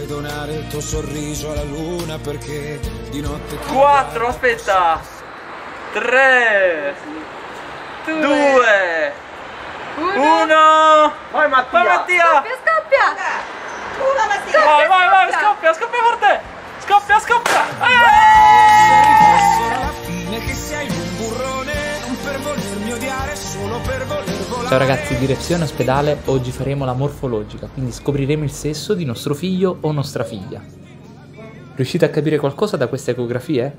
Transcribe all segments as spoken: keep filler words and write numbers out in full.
donare il tuo sorriso alla luna perché di notte quattro, aspetta. tre due uno. Vai Mattia. Vai Mattia. Scoppia, scoppia. Una Mattia. Vai, vai, vai, scoppia, scoppia forte. Scoppia, scoppia. alla fine che sei un burrone, non per volermi odiare, solo per voler volare. Ciao ragazzi, direzione ospedale, oggi faremo la morfologica, quindi scopriremo il sesso di nostro figlio o nostra figlia. Riuscite a capire qualcosa da queste ecografie?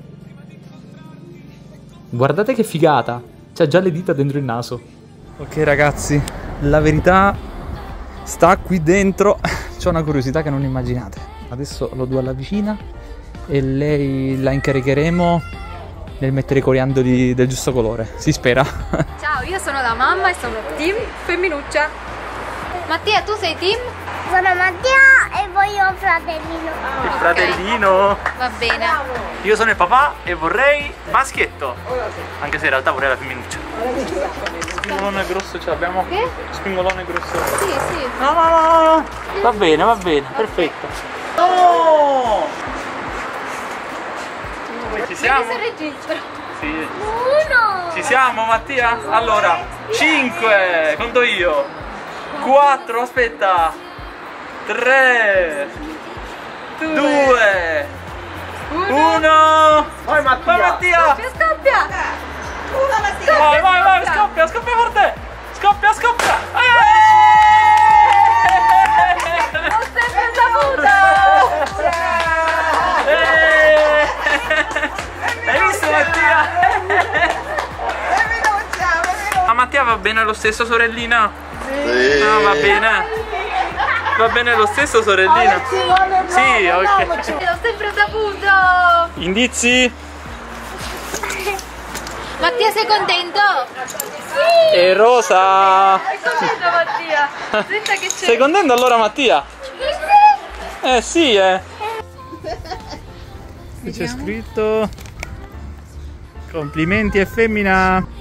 Guardate che figata, c'ha già le dita dentro il naso. Ok ragazzi, la verità sta qui dentro, c'ho una curiosità che non immaginate. Adesso lo do alla vicina e lei la incaricheremo nel mettere i coriandoli del giusto colore, si spera. Ciao, io sono la mamma e sono team femminuccia. Mattia, tu sei team? Sono Mattia e voglio un fratellino. Il fratellino. Va bene. Io sono il papà e vorrei maschietto. Anche se in realtà vorrei la femminuccia. Spingolone grosso ce l'abbiamo? Che? Spingolone grosso. Sì, sì. No, no, no, no. Va bene, va bene, perfetto. No! Ci siamo? Vedi se registro. Sì. Uno. Ci siamo Mattia? Allora, cinque, conto io. quattro, aspetta. tre due uno. Vai Mattia. Vai Mattia. Scoppia, scoppia. Una Mattia. Vai, vai, vai, scoppia, scoppia forte. Scoppia, scoppia. Ho sempre saputo. Hai visto Mattia? Femminuccia, femminuccia. A Mattia va bene lo stesso, sorellina? Sì. No, va bene. Va bene lo stesso, sorellina? Sì, ok. L'ho sempre saputo. Indizi? Mattia, sei contento? Sì. E rosa. Sei contento Mattia? Senta che c'è. Sei contento allora Mattia? Eh sì, eh. Qui c'è scritto complimenti è femmina.